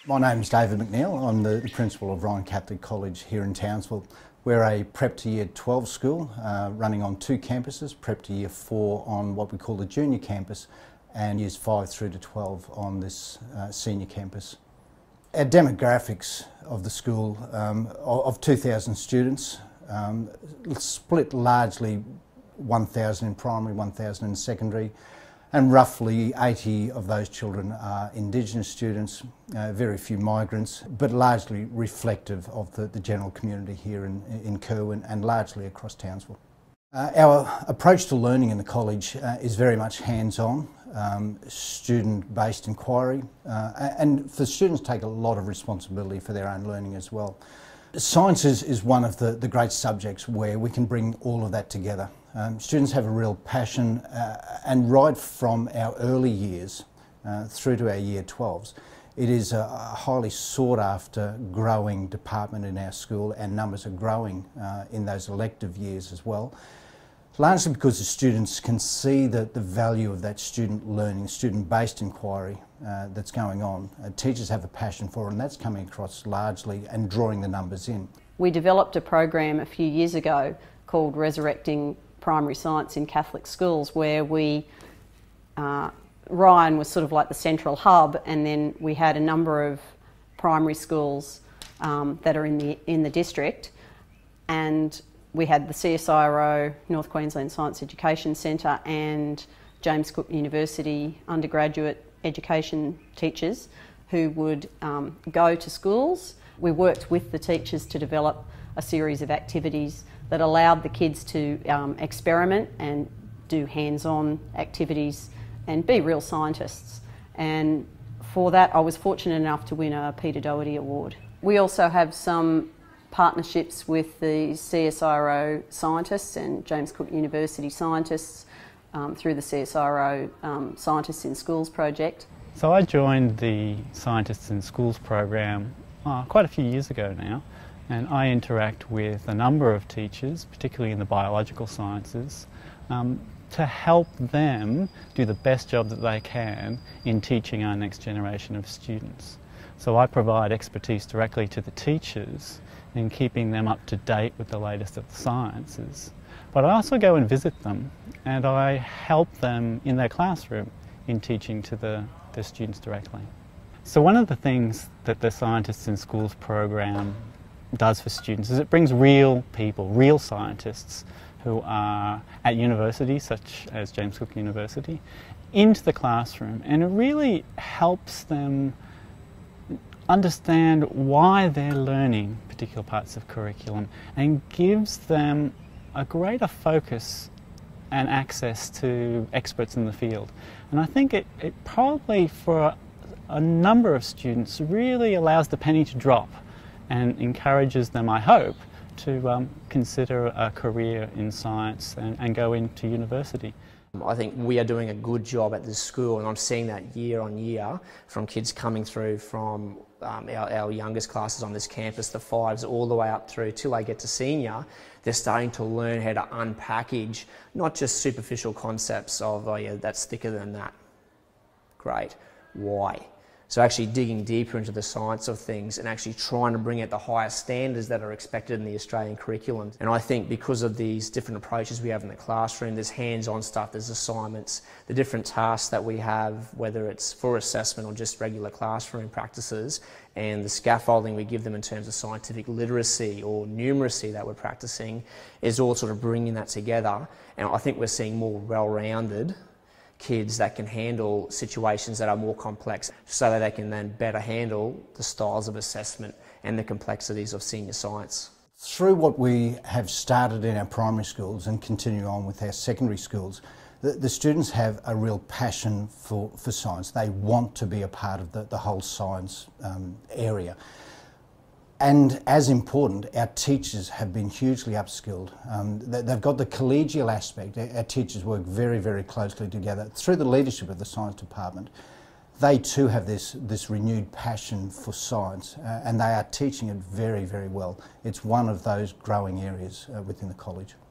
My name's David McNeil. I'm the principal of Ryan Catholic College here in Townsville. We're a prep to year 12 school running on 2 campuses, prep to year 4 on what we call the junior campus and years 5 through to 12 on this senior campus. Our demographics of the school, of 2,000 students, split largely 1,000 in primary, 1,000 in secondary, and roughly 80 of those children are Indigenous students, very few migrants, but largely reflective of the general community here in Kerwin and largely across Townsville. Our approach to learning in the college is very much hands-on, student-based inquiry, and for students take a lot of responsibility for their own learning as well. Science is one of the great subjects where we can bring all of that together. Students have a real passion and right from our early years through to our year 12s, it is a highly sought after growing department in our school, and numbers are growing in those elective years as well. Largely because the students can see the value of that student learning, student-based inquiry that's going on. Teachers have a passion for it, and that's coming across largely and drawing the numbers in. We developed a program a few years ago called Resurrecting Primary Science in Catholic Schools, where Ryan was sort of like the central hub, and then we had a number of primary schools that are in the district, and we had the CSIRO, North Queensland Science Education Centre, and James Cook University undergraduate education teachers who would go to schools. We worked with the teachers to develop a series of activities that allowed the kids to experiment and do hands-on activities and be real scientists. And for that, I was fortunate enough to win a Peter Doherty Award. We also have some partnerships with the CSIRO scientists and James Cook University scientists through the CSIRO Scientists in Schools project. So I joined the Scientists in Schools program quite a few years ago now, and I interact with a number of teachers, particularly in the biological sciences, to help them do the best job that they can in teaching our next generation of students. So I provide expertise directly to the teachers in keeping them up to date with the latest of the sciences. But I also go and visit them, and I help them in their classroom in teaching to their students directly. So one of the things that the Scientists in Schools program does for students is it brings real people, real scientists who are at universities such as James Cook University into the classroom, and it really helps them understand why they're learning particular parts of curriculum and gives them a greater focus and access to experts in the field. And I think it probably for a number of students really allows the penny to drop and encourages them, I hope, to consider a career in science and go into university. I think we are doing a good job at this school, and I'm seeing that year on year from kids coming through from our youngest classes on this campus, the 5s, all the way up through till they get to senior. They're starting to learn how to unpackage not just superficial concepts of, oh yeah, that's thicker than that. Great. Why? So actually digging deeper into the science of things and actually trying to bring out the highest standards that are expected in the Australian curriculum. And I think because of these different approaches we have in the classroom, there's hands-on stuff, there's assignments, the different tasks that we have, whether it's for assessment or just regular classroom practices, and the scaffolding we give them in terms of scientific literacy or numeracy that we're practicing, is all sort of bringing that together. And I think we're seeing more well-rounded kids that can handle situations that are more complex, so that they can then better handle the styles of assessment and the complexities of senior science. Through what we have started in our primary schools and continue on with our secondary schools, the students have a real passion for science. They want to be a part of the whole science area. And as important, our teachers have been hugely upskilled. They've got the collegial aspect. Our teachers work very, very closely together. Through the leadership of the science department, they too have this renewed passion for science, and they are teaching it very, very well. It's one of those growing areas within the college.